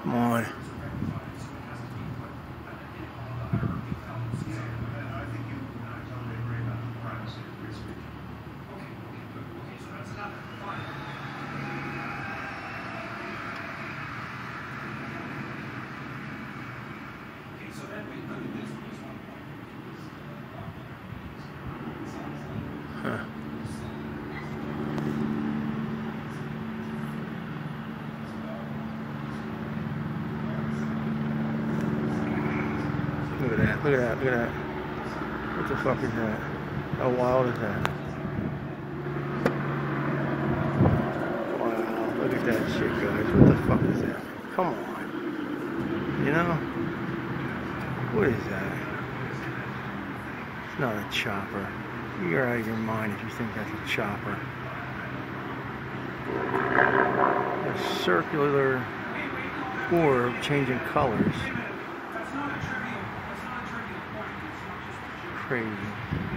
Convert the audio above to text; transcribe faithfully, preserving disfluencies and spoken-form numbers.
Come on. Huh. Look at that, look at that, look at that. What the fuck is that? How wild is that? Wow, look at that shit, guys. What the fuck is that? Come on. You know? What is that? It's not a chopper. You're out of your mind if you think that's a chopper. A circular orb changing colors. Crazy.